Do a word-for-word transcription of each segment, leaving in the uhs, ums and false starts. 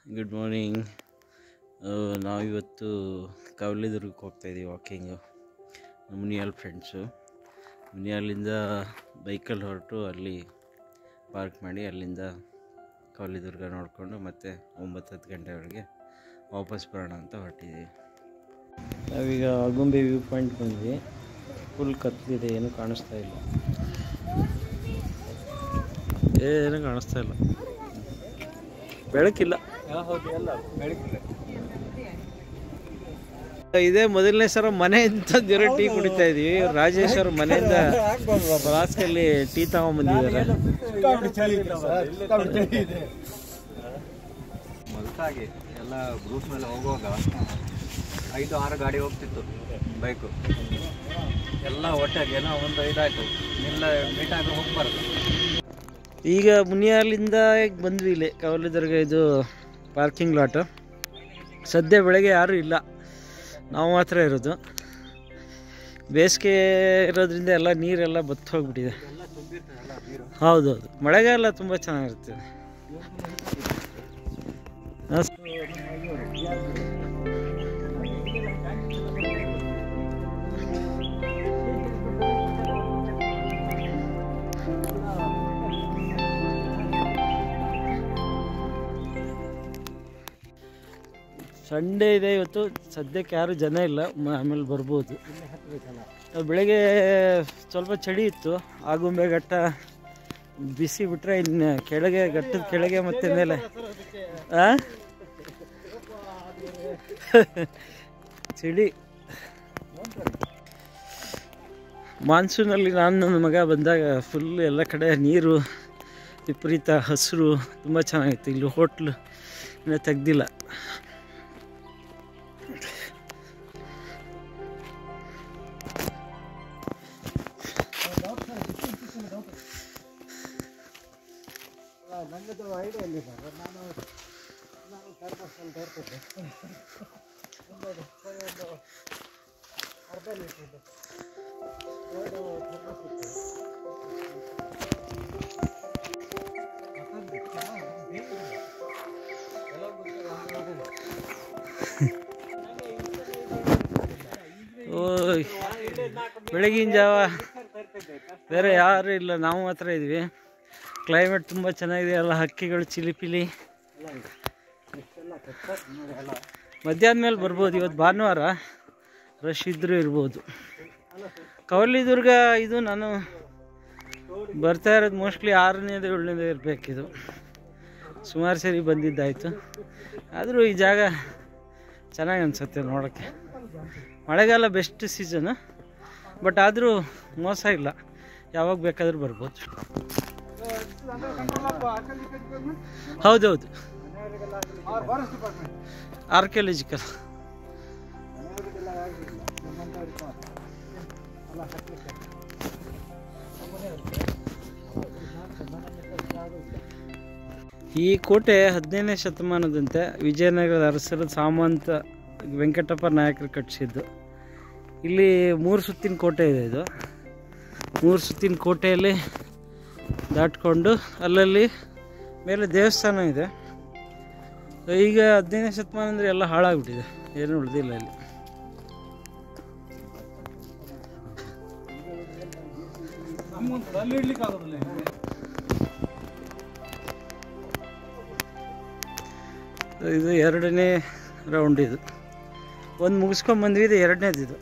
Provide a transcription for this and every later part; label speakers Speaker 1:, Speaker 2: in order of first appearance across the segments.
Speaker 1: Good morning. ನಾವಿವತ್ತು ಕವಲೇದುರ್ಗಕ್ಕೆ ಹೋಗ್ತಾಯಿದ್ದೀವಿ walking. Muniyal friends ಮುನಿಯಾಲಿಂದ ಬೈಕಲ್ಲಿ ಹೊರಟು ಅಲ್ಲಿ ಪಾರ್ಕ್ ಮಾಡಿ ಅಲ್ಲಿಂದ ಕವಲೇದುರ್ಗ ನೋಡಿಕೊಂಡು ಮತ್ತೆ ಒಂಬತ್ತು ಹತ್ತು ಗಂಟೆವರೆಗೆ ವಾಪಸ್ ಬರೋಣ ಅಂತ ಹೊರಟಿದ್ದೀವಿ. ನಾವೀಗ ಆಗುಂಬೆ ವ್ಯೂ ಪಾಯಿಂಟ್ ಬಂದ್ವಿ. ಫುಲ್ ಕತ್ತಲಿದೆ, ಏನೂ ಕಾಣಿಸ್ತಾ ಇಲ್ಲ, ಏನೂ ಕಾಣಿಸ್ತಾ ಇಲ್ಲ, ಬೆಳಕಿಲ್ಲ. ಇದೇ ಮೊದಲನೇ ಸಲ ಮನೆಯಿಂದ ಟೀ ಕುಡಿತಾ ಇದೀವಿ. ರಾಜೇಶ್ ಅವ್ರ ಮನೆಯಿಂದ ಫ್ಲಾಸ್ಕಲ್ಲಿ ಟೀ ತಗೊಂಡ್ಬಂದಿದ್ದಾರೆ.
Speaker 2: ಮೊದಲಾಗಿ ಎಲ್ಲ ಗ್ರೂಪ್ ಮೇಲೆ ಹೋಗುವಾಗ ಐದು ಆರು ಗಾಡಿ ಹೋಗ್ತಿತ್ತು ಬೈಕು ಎಲ್ಲ ಒಟ್ಟಾಗಿ ಏನೋ ಒಂದು ಇದಾಯಿತು, ಎಲ್ಲ ಮೀಟಾಗಿ ಹೋಗ್ಬಾರ್ದು.
Speaker 1: ಈಗ ಮುನಿಯಾಲಿಂದ ಬಂದ್ವಿ ಇಲ್ಲಿ ಕವಲೇದುರ್ಗ. ಇದು ಪಾರ್ಕಿಂಗ್ ಲಾಟು. ಸದ್ಯ ಬೆಳಗ್ಗೆ ಯಾರೂ ಇಲ್ಲ, ನಾವು ಮಾತ್ರ ಇರೋದು. ಬೇಸಿಗೆ ಇರೋದ್ರಿಂದ ಎಲ್ಲ ನೀರೆಲ್ಲ ಬತ್ತು ಹೋಗ್ಬಿಟ್ಟಿದೆ. ಹೌದೌದು, ಮಳೆಗಾಲ ತುಂಬ ಚೆನ್ನಾಗಿರುತ್ತೆ. ಸಂಡೇ ಇದೆ ಇವತ್ತು, ಸದ್ಯಕ್ಕೆ ಯಾರು ಜನ ಇಲ್ಲ, ಆಮೇಲೆ ಬರ್ಬೋದು. ಬೆಳಗ್ಗೆ ಸ್ವಲ್ಪ ಚಳಿ ಇತ್ತು. ಆಗುಂಬೆ ಘಟ್ಟ ಬಿಸಿ ಬಿಟ್ಟರೆ ಇನ್ನು ಕೆಳಗೆ ಘಟ್ಟದ ಕೆಳಗೆ ಮತ್ತೆ ಮೇಲೆ ಚಳಿ. ಮಾನ್ಸೂನಲ್ಲಿ ನಾನು ನನ್ನ ಮಗ ಬಂದಾಗ ಫುಲ್ ಎಲ್ಲ ಕಡೆ ನೀರು ವಿಪರೀತ ಹಸಿರು, ತುಂಬ ಚೆನ್ನಾಗಿತ್ತು. ಇಲ್ಲಿ ಹೋಟ್ಲು ಇನ್ನೂ ತೆಗ್ದಿಲ್ಲ. ಓಯ್, ಬೆಳಗಿನ ಜಾವ ಬೇರೆ ಯಾರು ಇಲ್ಲ, ನಾವು ಮಾತ್ರ ಇದ್ವಿ. ಕ್ಲೈಮೇಟ್ ತುಂಬ ಚೆನ್ನಾಗಿದೆ, ಎಲ್ಲ ಹಕ್ಕಿಗಳು ಚಿಲಿಪಿಲಿ. ಮಧ್ಯಾಹ್ನ ಮೇಲೆ ಬರ್ಬೋದು. ಇವತ್ತು ಭಾನುವಾರ, ರಶ್ ಇದ್ದರೂ ಇರ್ಬೋದು. ಕವಲೇದುರ್ಗ ಇದು ನಾನು ಬರ್ತಾ ಇರೋದು ಮೋಸ್ಟ್ಲಿ ಆರನೇದು ಏಳನೇದು ಇರಬೇಕಿದು. ಸುಮಾರು ಸರಿ ಬಂದಿದ್ದಾಯಿತು, ಆದರೂ ಈ ಜಾಗ ಚೆನ್ನಾಗಿ ಅನಿಸುತ್ತೆ ನೋಡೋಕ್ಕೆ. ಮಳೆಗಾಲ ಬೆಸ್ಟ್ ಸೀಸನು, ಬಟ್ ಆದರೂ ಮೋಸ ಇಲ್ಲ, ಯಾವಾಗ ಬೇಕಾದರೂ ಬರ್ಬೋದು. ಹೌದೌದು, ಆರ್ಕಿಯಾಲಜಿಕಲ್. ಈ ಕೋಟೆ ಹದಿನೈದನೇ ಶತಮಾನದಂತೆ ವಿಜಯನಗರದ ಅರಸರ ಸಾಮಂತ ವೆಂಕಟಪ್ಪ ನಾಯಕರು ಕಟ್ಟಿಸಿದ್ದು. ಇಲ್ಲಿ ಮೂರು ಸುತ್ತಿನ ಕೋಟೆ ಇದೆ. ಇದು ಮೂರು ಸುತ್ತಿನ ಕೋಟೆಯಲ್ಲಿ ದಾಟ್ಕೊಂಡು ಅಲ್ಲಲ್ಲಿ ಮೇಲೆ ದೇವಸ್ಥಾನ ಇದೆ. ಈಗ ಹದಿನೈದನೇ ಶತಮಾನ ಅಂದರೆ ಎಲ್ಲ ಹಾಳಾಗ್ಬಿಟ್ಟಿದೆ, ಏನೂ ಉಳಿದಿಲ್ಲ ಇಲ್ಲಿ. ಇದು ಎರಡನೇ ರೌಂಡ್. ಇದು ಒಂದು ಮುಗಿಸ್ಕೊಂಡ್ಬಂದ್ವಿ, ಇದು ಎರಡನೇದು. ಇದು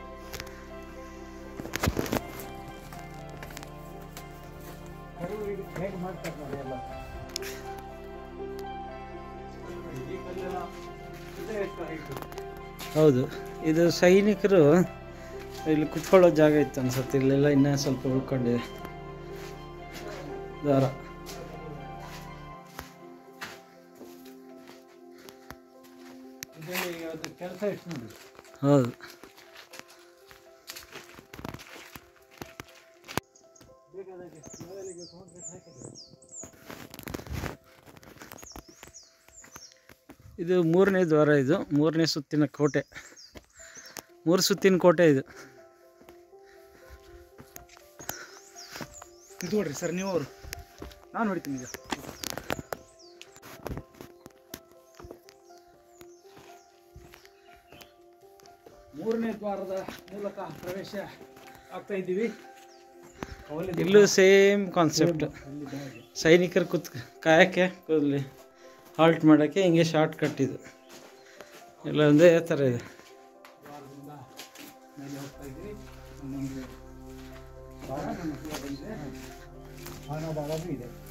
Speaker 1: ಹೌದು, ಇದು ಸೈನಿಕರು ಇಲ್ಲಿ ಕುತ್ಕೊಳ್ಳೋ ಜಾಗ ಇತ್ತು ಅನ್ಸುತ್ತೆ. ಇಲ್ಲೆಲ್ಲ ಇನ್ನೂ ಸ್ವಲ್ಪ ಉಳ್ಕೊಂಡಿದೆ ದಾರ. ಹೌದು, ಇದು ಮೂರನೇ ದ್ವಾರ. ಇದು ಮೂರನೇ ಸುತ್ತಿನ ಕೋಟೆ, ಮೂರು ಸುತ್ತಿನ ಕೋಟೆ ಇದು.
Speaker 3: ಇದು ನೋಡ್ರಿ ಸರ್, ನೀವು ಅವರು ನಾನು ಹೊಡಿತೀನಿ ಈಗ.
Speaker 1: ಮೂರನೇ ದ್ವಾರದ ಮೂಲಕ ಪ್ರವೇಶ ಆಗ್ತಾ ಇದ್ದೀವಿ. ಇಲ್ಲೂ ಸೇಮ್ ಕಾನ್ಸೆಪ್ಟ್, ಸೈನಿಕರು ಕುತ್ ಕಾಯಕ್ಕೆ ಕೂದಲಿ ಹಾಲ್ಟ್ ಮಾಡೋಕ್ಕೆ ಹಿಂಗೆ ಶಾರ್ಟ್ ಕಟ್ ಇದು ಎಲ್ಲ ಒಂದೇ ಥರ ಇದೆ. ಇದೆ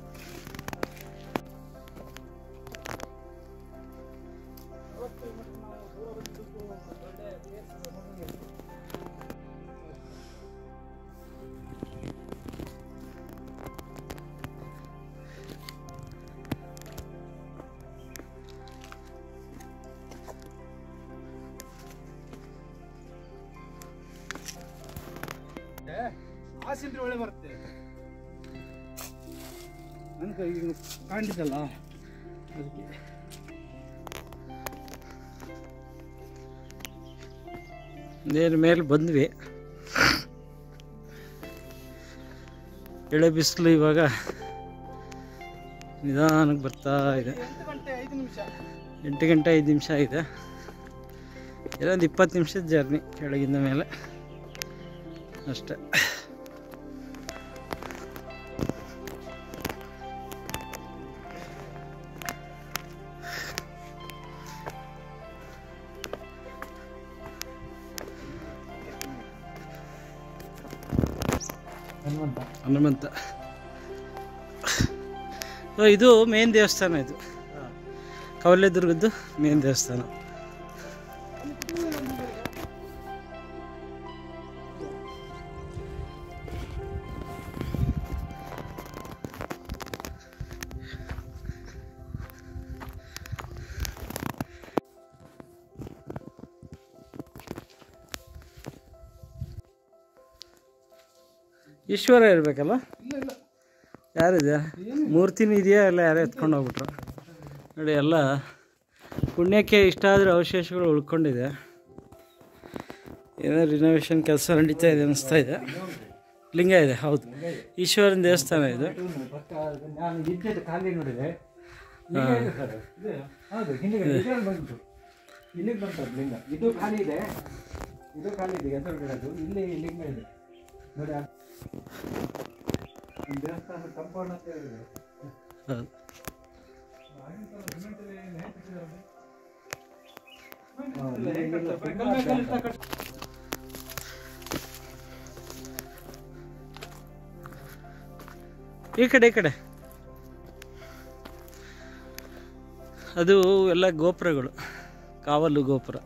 Speaker 1: ಆಸಿಂದ್ರೆ ಒಳ್ಳೆ ಬರುತ್ತೆ ನನಗೆ ಈಗ ಕಾಣಿಸಲ್ಲ ಅದಕ್ಕೆ. ನೇರ ಮೇಲೆ ಬಂದ್ವಿ. ಎಳೆ ಬಿಸಿಲು ಇವಾಗ ನಿಧಾನಕ್ಕೆ ಬರ್ತಾ ಇದೆ. ಎಂಟು ಗಂಟೆ ಐದು ನಿಮಿಷ ಇದೆ. ಇದೊಂದು ಇಪ್ಪತ್ತು ನಿಮಿಷದ ಜರ್ನಿ ಕೆಳಗಿಂದ ಮೇಲೆ ಅಷ್ಟೇ. ಹನುಮಂತ ಇದು ಮೇನ್ ದೇವಸ್ಥಾನ, ಇದು ಕವಲೇದುರ್ಗದ್ದು ಮೇನ್ ದೇವಸ್ಥಾನ. ಈಶ್ವರ ಇರಬೇಕಲ್ಲ, ಯಾರಿದೆ ಮೂರ್ತಿನೂ ಇದೆಯಾ ಎಲ್ಲ ಯಾರೇ ಎತ್ಕೊಂಡು ಹೋಗ್ಬಿಟ್ರು ನೋಡಿ. ಎಲ್ಲ ಪುಣ್ಯಕ್ಕೆ ಇಷ್ಟ ಆದರೆ ಅವಶೇಷಗಳು ಉಳ್ಕೊಂಡಿದೆ. ಏನೋ ರಿನೋವೇಷನ್ ಕೆಲಸ ನಡೀತಾ ಇದೆ ಅನಿಸ್ತಾ ಇದೆ. ಲಿಂಗ ಇದೆ, ಹೌದು, ಈಶ್ವರನ ದೇವಸ್ಥಾನ ಇದು.
Speaker 2: ಖಾಲಿ ನೋಡಿದೆ ಇಲ್ಲಿಗೆ ಬಂತದ್ದು ಲಿಂಗ. ಇದು ಖಾಲಿ ಇದೆ, ಇದು ಖಾಲಿ ಇದೆ, ಎದುರುಗಡೆದು ಇಲ್ಲಿ ಲಿಂಗ ಇದೆ ನೋಡಿ. ದೇವಸ್ಥಾನ ಕಂಪೌಂಡ್ ಅಂತ ಹೇಳಿದೆ.
Speaker 1: ಈ ಕಡೆ ಈ ಕಡೆ ಅದು ಎಲ್ಲ ಗೋಪುರಗಳು, ಕಾವಲು ಗೋಪುರ.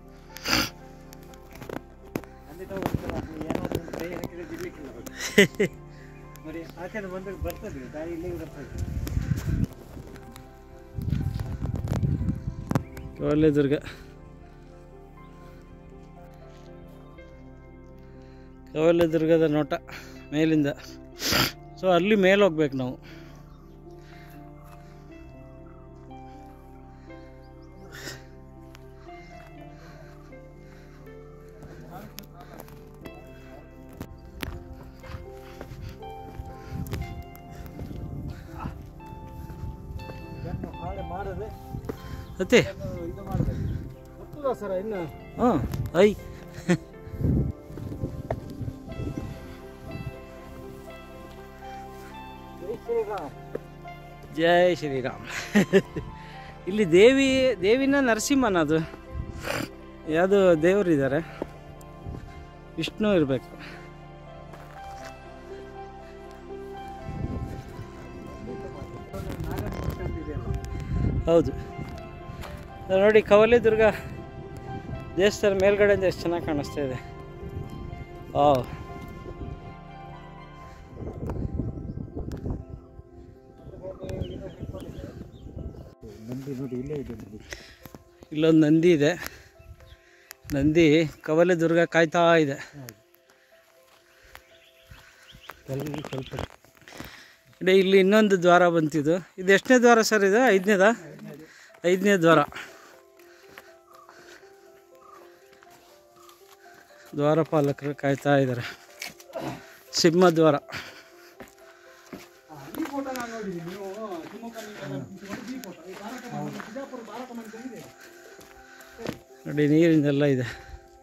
Speaker 1: ಕವಲೇದುರ್ಗ ಕವಲೇದುರ್ಗದ ನೋಟ ಮೇಲಿಂದ. ಸೊ ಅಲ್ಲಿ ಮೇಲೆ ಹೋಗ್ಬೇಕು ನಾವು. ಅತ್ತೆ ಸರ ಇನ್ನು ಹಾಂ ಐ ಜೈ ಶ್ರೀರಾಮ್. ಇಲ್ಲಿ ದೇವಿ ದೇವಿನ ನರಸಿಂಹನ, ಅದು ಯಾವುದು ದೇವರಿದ್ದಾರೆ, ವಿಷ್ಣು ಇರಬೇಕು. ಹೌದು ನೋಡಿ, ಕವಲೇದುರ್ಗ ದೇವಸ್ಥಾನ ಮೇಲ್ಗಡೆಯಿಂದ ಎಷ್ಟು ಚೆನ್ನಾಗಿ ಕಾಣಿಸ್ತಾ ಇದೆ. ಆ ಇಲ್ಲೊಂದು ನಂದಿ ಇದೆ. ನಂದಿ ಕವಲೇದುರ್ಗ ಕಾಯ್ತಾ ಇದೆ. ಇಲ್ಲಿ ಇನ್ನೊಂದು ದ್ವಾರ ಬಂತಿದ್ದು. ಇದು ಎಷ್ಟನೇ ದ್ವಾರ ಸರ್? ಇದು ಐದನೇದ ಐದನೇ ದ್ವಾರ. ದ್ವಾರಪಾಲಕರು ಕಾಯ್ತಾ ಇದ್ದಾರೆ. ಸಿಂಹದ್ವಾರ. ನೋಡಿ ನೀರಿಂದೆಲ್ಲ ಇದೆ.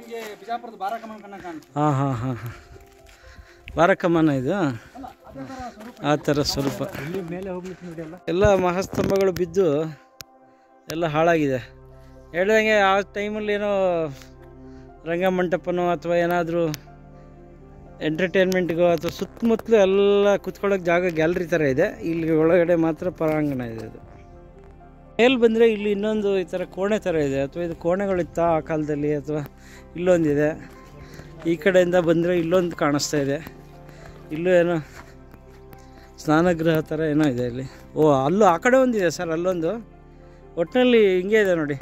Speaker 2: ಬಿಜಾಪುರದ ಬಾರಕಮನ ಕಣ್ಣ ಕಾಣುತ್ತೆ.
Speaker 1: ಹಾಂ ಹಾಂ ಹಾಂ ಹಾಂ ಬಾರಕಮನ ಇದು ಆ ಥರ ಸ್ವರೂಪ.
Speaker 2: ಇಲ್ಲಿ ಮೇಲೆ ಹೋಗ್ಲಿಕ್ಕೆ ನೋಡಿ ಎಲ್ಲ
Speaker 1: ಎಲ್ಲ ಮಹಾಸ್ತಂಭಗಳು ಬಿದ್ದು ಎಲ್ಲ ಹಾಳಾಗಿದೆ. ಹೇಳ್ದಂಗೆ ಆ ಟೈಮಲ್ಲಿ ಏನೋ ರಂಗಮಂಟಪನೋ ಅಥವಾ ಏನಾದರೂ ಎಂಟರ್ಟೈನ್ಮೆಂಟ್ಗೋ ಅಥವಾ ಸುತ್ತಮುತ್ತಲು ಎಲ್ಲ ಕುತ್ಕೊಳ್ಳೋಕೆ ಜಾಗ ಗ್ಯಾಲರಿ ಥರ ಇದೆ. ಇಲ್ಲಿ ಒಳಗಡೆ ಮಾತ್ರ ಪರಾಂಗಣ ಇದೆ. ಅದು ಮೇಲೆ ಬಂದರೆ ಇಲ್ಲಿ ಇನ್ನೊಂದು ಈ ಥರ ಕೋಣೆ ಥರ ಇದೆ, ಅಥವಾ ಇದು ಕೋಣೆಗಳಿತ್ತ ಆ ಕಾಲದಲ್ಲಿ, ಅಥವಾ ಇಲ್ಲೊಂದಿದೆ. ಈ ಕಡೆಯಿಂದ ಬಂದರೆ ಇಲ್ಲೊಂದು ಕಾಣಿಸ್ತಾ ಇದೆ. ಇಲ್ಲೂ ಏನೋ ಸ್ನಾನಗೃಹ ಥರ ಏನೋ ಇದೆ ಇಲ್ಲಿ. ಓ ಅಲ್ಲೂ ಆ ಕಡೆ ಒಂದಿದೆ ಸರ್, ಅಲ್ಲೊಂದು. ಒಟ್ಟಿನಲ್ಲಿ ಹಿಂಗೆ ಇದೆ ನೋಡಿ.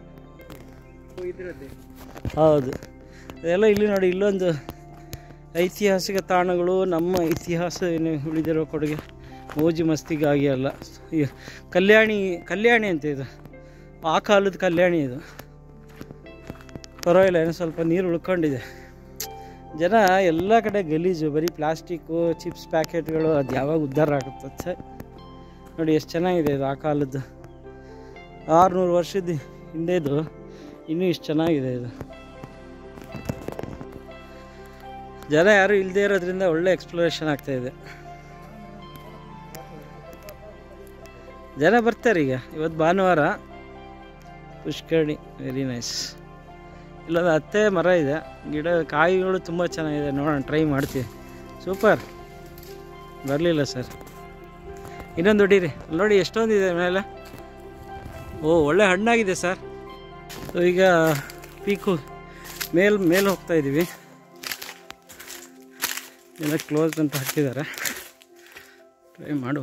Speaker 1: ಹೌದು, ಅದೆಲ್ಲ ಇಲ್ಲಿ ನೋಡಿ. ಇಲ್ಲೊಂದು ಐತಿಹಾಸಿಕ ತಾಣಗಳು, ನಮ್ಮ ಇತಿಹಾಸ ಏನು ಉಳಿದಿರೋ ಕೊಡುಗೆ, ಮೋಜು ಮಸ್ತಿಗಾಗಿ ಅಲ್ಲ. ಈ ಕಲ್ಯಾಣಿ ಕಲ್ಯಾಣಿ ಅಂತ ಇದು, ಆ ಕಾಲದ ಕಲ್ಯಾಣಿ ಇದು. ಪರವಾಗಿಲ್ಲ, ಏನೋ ಸ್ವಲ್ಪ ನೀರು ಉಳ್ಕೊಂಡಿದೆ. ಜನ ಎಲ್ಲ ಕಡೆ ಗಲೀಜು, ಬರೀ ಪ್ಲಾಸ್ಟಿಕ್ಕು, ಚಿಪ್ಸ್ ಪ್ಯಾಕೆಟ್ಗಳು, ಅದು ಯಾವಾಗ ಉದ್ಧಾರ ಆಗುತ್ತೆ ನೋಡಿ. ಎಷ್ಟು ಚೆನ್ನಾಗಿದೆ ಇದು, ಆ ಕಾಲದ್ದು. ಆರುನೂರು ವರ್ಷದ ಹಿಂದೆದು ಇನ್ನೂ ಇಷ್ಟು ಚೆನ್ನಾಗಿದೆ ಇದು. ಜನ ಯಾರೂ ಇಲ್ಲದೇ ಇರೋದ್ರಿಂದ ಒಳ್ಳೆ ಎಕ್ಸ್ಪ್ಲೋರೇಷನ್ ಆಗ್ತಾಯಿದೆ. ಜನ ಬರ್ತಾರೆ ಈಗ. ಇವತ್ತು ಭಾನುವಾರ, ಪುಷ್ಕರಣಿ, ವೆರಿ ನೈಸ್. ಇಲ್ಲೊಂದು ಹತ್ತೆ ಮರ ಇದೆ, ಗಿಡ ಕಾಯಿಗಳು ತುಂಬ ಚೆನ್ನಾಗಿದೆ. ನೋಡೋಣ, ಟ್ರೈ ಮಾಡ್ತೀವಿ. ಸೂಪರ್. ಬರಲಿಲ್ಲ ಸರ್, ಇನ್ನೊಂದು ಹೊಡೀರಿ. ಅಲ್ಲಿ ನೋಡಿ ಎಷ್ಟೊಂದಿದೆ ಮೇಲೆ. ಓ ಒಳ್ಳೆ ಹಣ್ಣಾಗಿದೆ ಸರ್. ಈಗ ಪೀಕು ಮೇಲ್ ಮೇಲೆ ಹೋಗ್ತಾ ಇದ್ದೀವಿ. ಎಲ್ಲ ಕ್ಲೋಸ್ ಅಂತ ಹಾಕಿದ್ದಾರೆ, ಟ್ರೈ ಮಾಡುವ.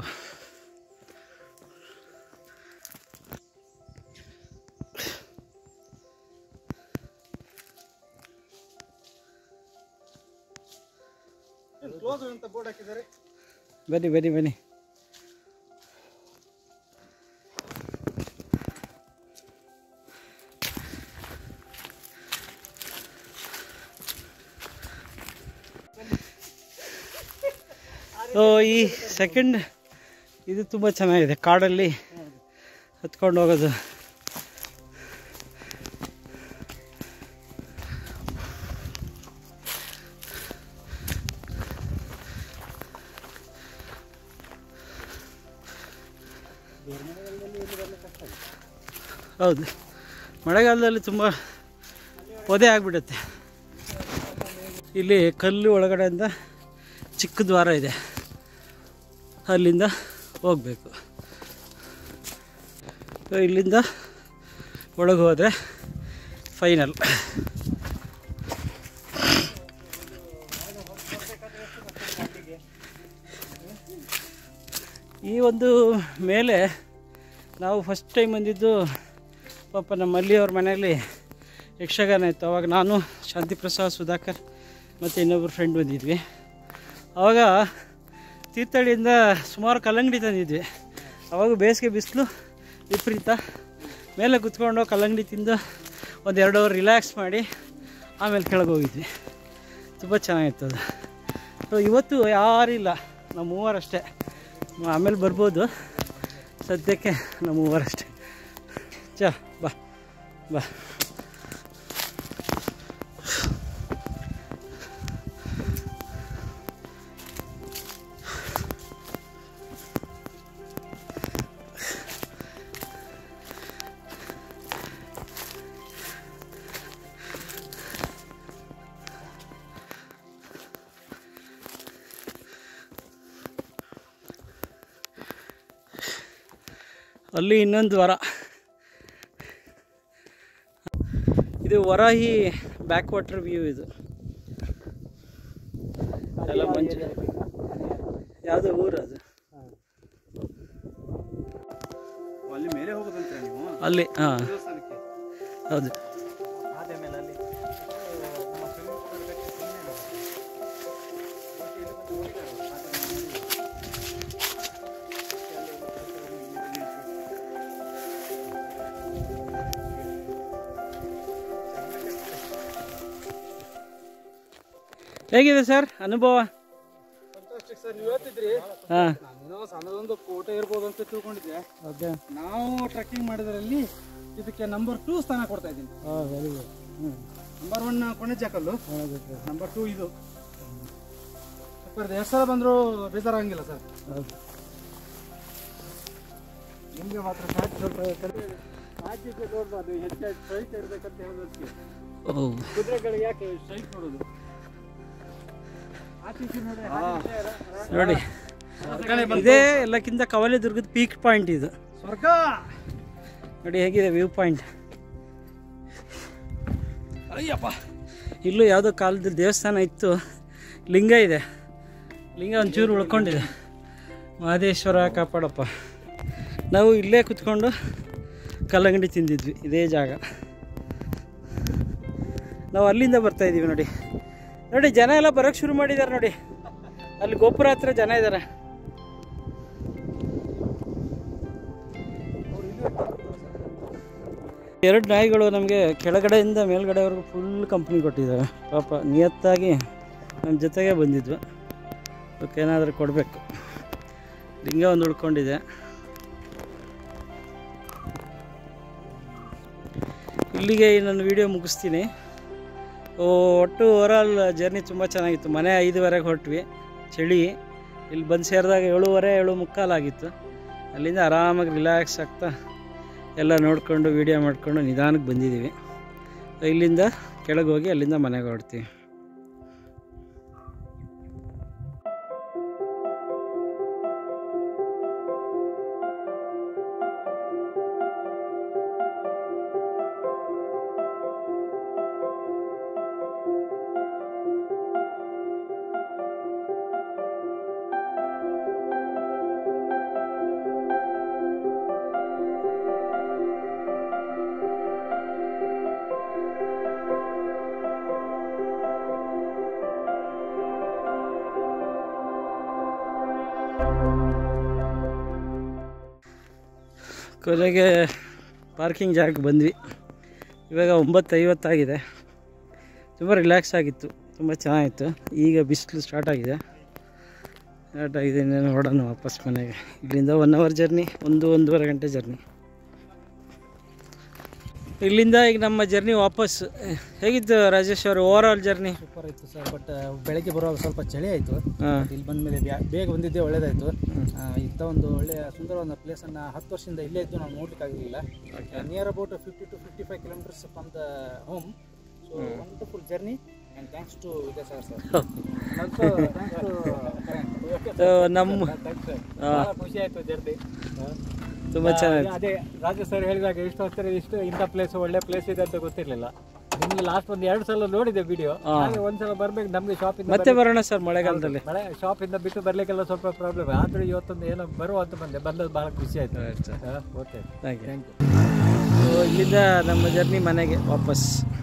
Speaker 1: ಬನ್ನಿ ಬನ್ನಿ ಬನ್ನಿ. ಸೊ ಈ ಸೆಕೆಂಡ್ ಇದು ತುಂಬ ಚೆನ್ನಾಗಿದೆ, ಕಾಡಲ್ಲಿ ಹತ್ಕೊಂಡು ಹೋಗೋದು. ಹೌದು, ಮಳೆಗಾಲದಲ್ಲಿ ತುಂಬ ಪೊದೆ ಆಗಿಬಿಡುತ್ತೆ. ಇಲ್ಲಿ ಕಲ್ಲು ಒಳಗಡೆಯಿಂದ ಚಿಕ್ಕ ದ್ವಾರ ಇದೆ, ಅಲ್ಲಿಂದ ಹೋಗಬೇಕು. ಇಲ್ಲಿಂದ ಒಳಗೆ ಹೋದರೆ ಫೈನಲ್. ಈ ಒಂದು ಮೇಲೆ ನಾವು ಫಸ್ಟ್ ಟೈಮ್ ಬಂದಿದ್ದು, ಪಾಪ ನಮ್ಮ ಮಲ್ಲಿಯವ್ರ ಮನೆಯಲ್ಲಿ ಯಕ್ಷಗಾನ ಇತ್ತು. ಅವಾಗ ನಾನು, ಶಾಂತಿಪ್ರಸಾದ್, ಸುಧಾಕರ್ ಮತ್ತು ಇನ್ನೊಬ್ಬರು ಫ್ರೆಂಡ್ ಬಂದಿದ್ವಿ. ಆವಾಗ ತೀರ್ಥಹಳ್ಳಿಯಿಂದ ಸುಮಾರು ಕಲ್ಲಂಗಡಿ ತಂದಿದ್ವಿ. ಆವಾಗ ಬೇಸಿಗೆ ಬಿಸಿಲು ವಿಪರೀತ. ಮೇಲೆ ಕುತ್ಕೊಂಡು ಕಲ್ಲಂಗಡಿ ತಿಂದು ಒಂದು ಎರಡು ಅವರ್ ರಿಲ್ಯಾಕ್ಸ್ ಮಾಡಿ ಆಮೇಲೆ ಕೆಳಗೆ ಹೋಗಿದ್ವಿ. ತುಂಬ ಚೆನ್ನಾಗಿತ್ತು ಅದು. ಸೊ ಇವತ್ತು ಯಾರಿಲ್ಲ, ನಾವು ಮೂವರಷ್ಟೇ. ಆಮೇಲೆ ಬರ್ಬೋದು, ಸದ್ಯಕ್ಕೆ ನಾವು ಮೂವರಷ್ಟೇ. ಚ ಬಾ ಬಾ. ಅಲ್ಲಿ ಇನ್ನೊಂದು ವರ, ಇದು ವರಾಹಿ ಬ್ಯಾಕ್ ವಾಟರ್ ವ್ಯೂ. ಇದು ಎಲ್ಲ ಮಂಜು. ಯಾವುದೋ ಊರು ಅದು, ಅಲ್ಲಿ ಮೇಲೆ ಹೋಗೋದಂತ ನೀವು ಅಲ್ಲಿ. ಹಾಂ ಹೌದು. ಹೇಗಿದೆ ಸರ್ ಅನುಭವ?
Speaker 2: ಸರ್ ನೀವು ಹೇಳ್ತಿದ್ರಿ,
Speaker 1: ಹಾಂ,
Speaker 2: ನಾನು ಸಣ್ಣದೊಂದು ಕೋಟೆ ಇರ್ಬೋದು ಅಂತ ತಿಳ್ಕೊಂಡಿದ್ದೆ.
Speaker 1: ಓಕೆ,
Speaker 2: ನಾವು ಟ್ರೆಕ್ಕಿಂಗ್ ಮಾಡಿದ್ರಲ್ಲಿ ಇದಕ್ಕೆ ನಂಬರ್ ಟೂ ಸ್ಥಾನ ಕೊಡ್ತಾ ಇದ್ದೀನಿ.
Speaker 1: ಹಾಂ, ವೆರಿ ಗುಡ್. ಹ್ಞೂ
Speaker 3: ನಂಬರ್ ಒನ್ ಕೊಣೆಜಾಕಲ್ಲು, ನಂಬರ್ ಟೂ ಇದು. ಎರಡು ಸಲ ಬಂದರೂ ಬೇಜಾರಾಗಂಗಿಲ್ಲ ಸರ್. ನಿಮಗೆ ಮಾತ್ರ ಆಚೆಗೆ ನೋಡ್ಬಾರ್ದು, ಹೆಚ್ಚಾಗಿ ಸ್ಟ್ರೈಟ್ ಇರಬೇಕಂತ ಹೇಳೋದಕ್ಕೆ. ಕುದುರೆಗಳು ಯಾಕೆ ಸ್ಟ್ರೈಟ್ ನೋಡೋದು? ಆಚೆ
Speaker 1: ನೋಡಿ, ಇದೇ ಎಲ್ಲಕ್ಕಿಂತ ಕವಲೇದುರ್ಗದ ಪೀಕ್ ಪಾಯಿಂಟ್ ಇದು.
Speaker 3: ಸ್ವರ್ಗ
Speaker 1: ನೋಡಿ ಹೇಗಿದೆ ವ್ಯೂ ಪಾಯಿಂಟ್.
Speaker 3: ಅಯ್ಯಪ್ಪ,
Speaker 1: ಇಲ್ಲೂ ಯಾವುದೋ ಕಾಲದಲ್ಲಿ ದೇವಸ್ಥಾನ ಇತ್ತು, ಲಿಂಗ ಇದೆ. ಲಿಂಗ ಒಂಚೂರು ಉಳ್ಕೊಂಡಿದೆ. ಮಹದೇಶ್ವರ ಕಾಪಾಡಪ್ಪ. ನಾವು ಇಲ್ಲೇ ಕುತ್ಕೊಂಡು ಕಲ್ಲಂಗಡಿ ತಿಂದಿದ್ವಿ, ಇದೇ ಜಾಗ. ನಾವು ಅಲ್ಲಿಂದ ಬರ್ತಾಯಿದ್ದೀವಿ. ನೋಡಿ ನೋಡಿ ಜನ ಎಲ್ಲ ಬರೋಕ್ಕೆ ಶುರು ಮಾಡಿದ್ದಾರೆ. ನೋಡಿ ಅಲ್ಲಿ ಗೋಪುರ ಹತ್ರ ಜನ ಇದ್ದಾರೆ. ಎರಡು ನಾಯಿಗಳು ನಮಗೆ ಕೆಳಗಡೆಯಿಂದ ಮೇಲ್ಗಡೆವರೆಗೂ ಫುಲ್ ಕಂಪ್ನಿ ಕೊಟ್ಟಿದ್ದಾವೆ. ಪಾಪ ನಿಯತ್ತಾಗಿ ನಮ್ಮ ಜೊತೆಗೆ ಬಂದಿದ್ವು. ಅದಕ್ಕೆ ಏನಾದರೂ ಕೊಡಬೇಕು. ಲಿಂಗ ಒಂದು ಉಳ್ಕೊಂಡಿದೆ. ಇಲ್ಲಿಗೆ ನನ್ನ ವಿಡಿಯೋ ಮುಗಿಸ್ತೀನಿ. ಒಟ್ಟು ಓವರಾಲ್ ಜರ್ನಿ ತುಂಬ ಚೆನ್ನಾಗಿತ್ತು. ಮನೆ ಐದುವರೆಗೆ ಹೊರಟ್ವಿ, ಚಳಿ. ಇಲ್ಲಿ ಬಂದು ಸೇರಿದಾಗ ಏಳುವರೆ ಏಳು ಮುಕ್ಕಾಲಾಗಿತ್ತು. ಅಲ್ಲಿಂದ ಆರಾಮಾಗಿ ರಿಲ್ಯಾಕ್ಸ್ ಆಗ್ತಾ ಎಲ್ಲ ನೋಡಿಕೊಂಡು ವೀಡಿಯೋ ಮಾಡಿಕೊಂಡು ನಿಧಾನಕ್ಕೆ ಬಂದಿದ್ದೀವಿ. ಇಲ್ಲಿಂದ ಕೆಳಗೆ ಹೋಗಿ ಅಲ್ಲಿಂದ ಮನೆಗೆ ಹೊರಡ್ತೀವಿ. ಕೊನೆಗೆ ಪಾರ್ಕಿಂಗ್ ಜಾಗಕ್ಕೆ ಬಂದ್ವಿ. ಇವಾಗ ಒಂಬತ್ತು ಐವತ್ತಾಗಿದೆ. ತುಂಬ ರಿಲ್ಯಾಕ್ಸ್ ಆಗಿತ್ತು, ತುಂಬ ಚೆನ್ನಾಗಿತ್ತು. ಈಗ ಬಿಸಿಲು ಸ್ಟಾರ್ಟ್ ಆಗಿದೆ ಸ್ಟಾರ್ಟ್ ಆಗಿದೆ ಇನ್ನೇನು ಹೊಡೋಣ ವಾಪಸ್ ಮನೆಗೆ. ಇಲ್ಲಿಂದ ಒನ್ ಅವರ್ ಜರ್ನಿ, ಒಂದು ಒಂದೂವರೆ ಗಂಟೆ ಜರ್ನಿ. ಇಲ್ಲಿಂದ ಈಗ ನಮ್ಮ ಜರ್ನಿ ವಾಪಸ್. ಹೇಗಿತ್ತು ರಾಜೇಶ್ ಅವರು ಓವರ್ ಆಲ್ ಜರ್ನಿ?
Speaker 3: ಸೂಪರ್ ಇತ್ತು ಸರ್. ಬಟ್ ಬೆಳಗ್ಗೆ ಬರುವಾಗ ಸ್ವಲ್ಪ ಚಳಿ ಆಯಿತು.
Speaker 1: ಹಾಂ,
Speaker 3: ಇಲ್ಲಿ ಬಂದ ಮೇಲೆ ಬೇಗ ಬಂದಿದ್ದೆ ಒಳ್ಳೇದಾಯಿತು. ಇಂಥ ಒಂದು ಒಳ್ಳೆಯ ಸುಂದರವಾದ ಪ್ಲೇಸನ್ನು ಹತ್ತು ವರ್ಷದಿಂದ ಇಲ್ಲೇ ಇದ್ದು ನಾವು ನೋಡಲಿಕ್ಕಾಗಲಿಲ್ಲ. Near about fifty to fifty five kilometres from the home. So wonderful journey and thanks to Vijay sir sir.
Speaker 1: ನಮ್ಮ
Speaker 3: ಖುಷಿ ಆಯಿತು ಜರ್ನಿ,
Speaker 1: ತುಂಬ ಚೆನ್ನಾಗಿ.
Speaker 3: ಅದೇ ರಾಜು ಸರ್ ಹೇಳಿದಾಗ ಇಷ್ಟು ಹೊತ್ತಿರ ಇಷ್ಟು ಇಂಥ ಪ್ಲೇಸ್ ಒಳ್ಳೆ ಪ್ಲೇಸ್ ಇದೆ ಅಂತ ಗೊತ್ತಿರಲಿಲ್ಲ. ನಿಮ್ಗೆ ಲಾಸ್ಟ್ ಒಂದು ಎರಡು ಸಲ ನೋಡಿದೆ ವಿಡಿಯೋ. ಒಂದ್ಸಲ ಬರ್ಬೇಕು ನಮ್ಗೆ ಶಾಪಿಂದ
Speaker 1: ಮತ್ತೆ ಬರೋಣ ಸರ್ ಮಳೆಗಾಲದಲ್ಲಿ.
Speaker 3: ಮಳೆ ಶಾಪಿಂದ ಬಿಟ್ಟು ಬರ್ಲಿಕ್ಕೆಲ್ಲ ಸ್ವಲ್ಪ ಪ್ರಾಬ್ಲಮ್. ಆದ್ರೆ ಇವತ್ತೊಂದು ಏನೋ ಬರುವ ಅಂತ ಬಂದೆ, ಬಂದದ್ದು ಬಹಳ ಖುಷಿ ಆಯ್ತು. Okay,
Speaker 1: thank you. ಇಲ್ಲಿಂದ ನಮ್ಮ ಜರ್ನಿ ಮನೆಗೆ ವಾಪಸ್.